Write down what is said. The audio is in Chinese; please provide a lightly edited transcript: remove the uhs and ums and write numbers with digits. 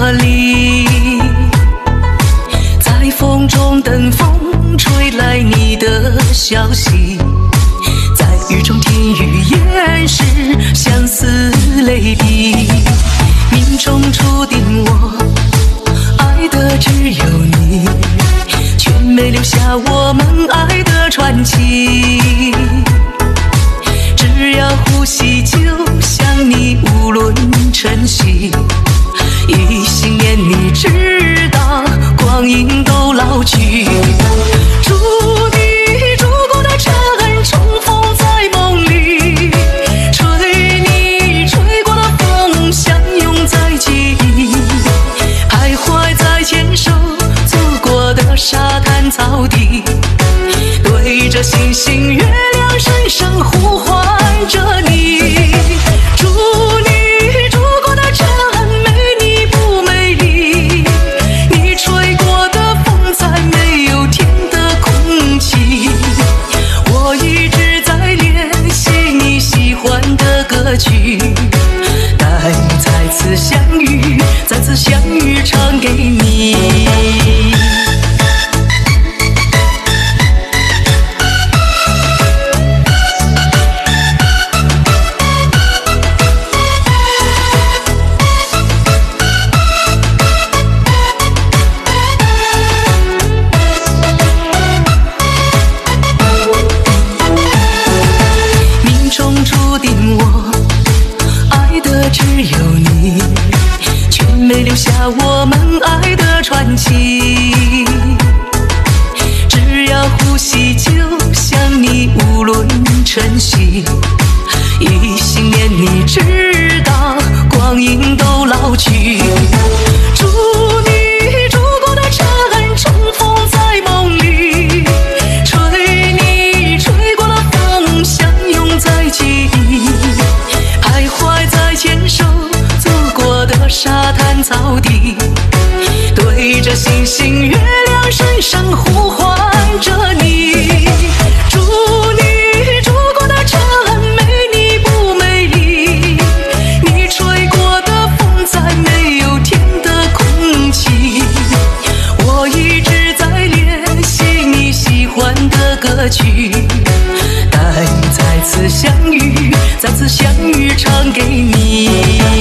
茉莉，在风中等风吹来你的消息，在雨中听雨言时相思泪滴，命中注定我爱的只有你，却没留下我们爱的传奇。只要呼吸就想你，无论晨曦，一心念你，直到光阴都老去。祝你烛光的尘重逢在梦里，吹你吹过的风相拥在记忆，徘徊在牵手走过的沙滩草地，对着星星月亮声声呼唤着你。祝你烛光的尘美丽不美丽，你吹过的风再没有甜的空气，我一直在练习你喜欢的歌曲，待再次相遇，再次相遇唱给你。注定我爱的只有你，却没留下我们爱的传奇。只要呼吸就想你，无论晨曦，一心念你，直到光阴都老去。祝你烛光的尘重逢在梦里，吹你吹过的风相拥在记忆，徘徊在牵手走过的沙滩草地，对着星星月亮声声呼唤着你。祝你烛光的尘美丽不美丽，你吹过的风再没有甜的空气，我一直在练习你喜欢的歌曲，待再次相遇，再次相遇唱给你。